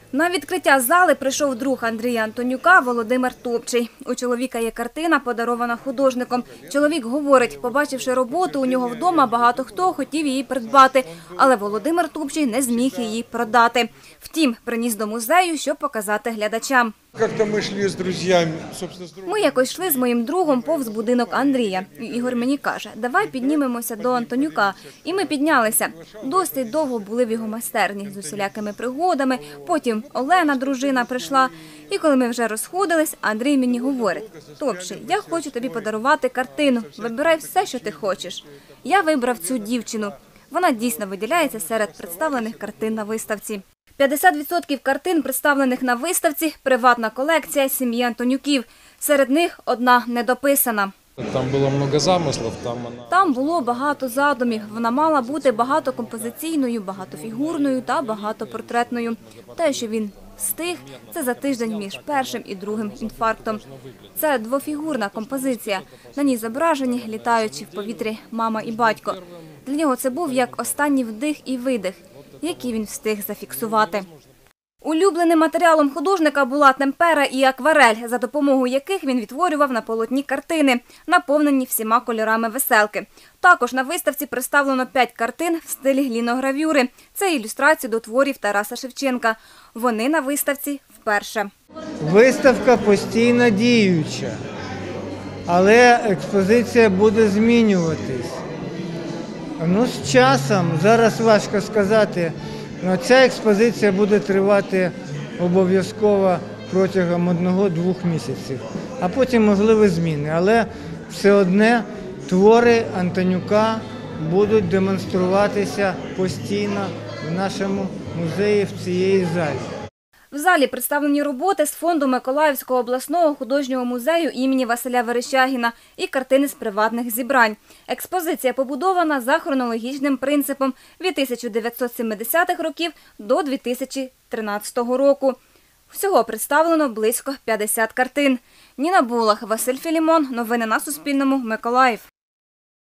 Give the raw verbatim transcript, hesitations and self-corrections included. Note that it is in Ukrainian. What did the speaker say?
На відкриття зали прийшов друг Андрія Антонюка Володимир Топчий. У чоловіка є картина, подарована художником. Чоловік говорить, побачивши роботу, у нього вдома багато хто хотів її придбати, але Володимир Топчий не зміг її продати. Втім, приніс до музею, щоб показати глядачам. Ми якось йшли з моїм другом повз будинок Андрія. Ігор мені каже, давай піднімемося до Антонюка. І ми піднялися. Досить довго були в його майстерні з усілякими пригодами. Потім Олена, дружина, прийшла. І коли ми вже розходились, Андрій мені говорить, Топчий, я хочу тобі подарувати картину. Вибирай все, що ти хочеш. Я вибрав цю дівчину. Вона дійсно виділяється серед представлених картин на виставці. п'ятдесят відсотків картин, представлених на виставці – приватна колекція сім'ї Антонюків. Серед них одна недописана. Там було багато замислів. Там, вона... Там було багато задумів. Вона мала бути багатокомпозиційною, багатофігурною та багатопортретною. Те, що він встиг, це за тиждень між першим і другим інфарктом. Це двофігурна композиція. На ній зображені, літаючи в повітрі мама і батько. Для нього це був як останній вдих і видих, які він встиг зафіксувати. Улюбленим матеріалом художника була темпера і акварель, за допомогою яких він відтворював на полотні картини, наповнені всіма кольорами веселки. Також на виставці представлено п'ять картин в стилі гліногравюри. Це ілюстрації до творів Тараса Шевченка. Вони на виставці вперше. Виставка постійно діюча, але експозиція буде змінюватись. Ну, з часом, зараз важко сказати, але ця експозиція буде тривати обов'язково протягом одного-двох місяців, а потім можливі зміни. Але все одне твори Антонюка будуть демонструватися постійно в нашому музеї, в цій залі. В залі представлені роботи з фонду Миколаївського обласного художнього музею імені Василя Верещагіна і картини з приватних зібрань. Експозиція побудована за хронологічним принципом від тисяча дев'ятсот сімдесятих років до дві тисячі тринадцятого року. Всього представлено близько п'ятдесят картин. Ніна Булах, Василь Філімон. Новини на Суспільному. Миколаїв.